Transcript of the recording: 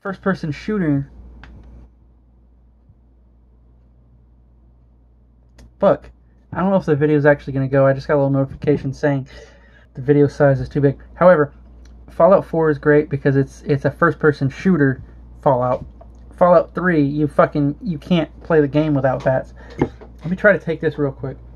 first-person shooter. Fuck. I don't know if the video is actually going to go. I just got a little notification saying the video size is too big. However, Fallout 4 is great because it's a first-person shooter. Fallout 3, you can't play the game without bats. Let me try to take this real quick.